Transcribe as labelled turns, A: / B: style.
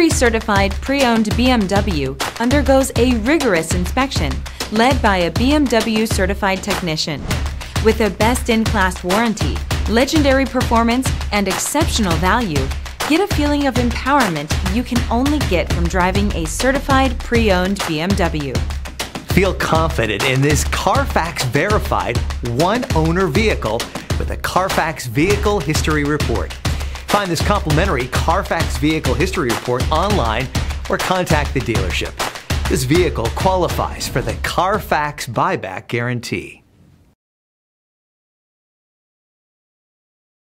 A: Factory-certified pre-owned BMW undergoes a rigorous inspection led by a BMW certified technician. With a best-in-class warranty, legendary performance, and exceptional value, get a feeling of empowerment you can only get from driving a certified pre-owned BMW.
B: Feel confident in this Carfax-verified one-owner vehicle with a Carfax Vehicle History Report. Find this complimentary Carfax Vehicle History Report online or contact the dealership. This vehicle qualifies for the Carfax Buyback Guarantee.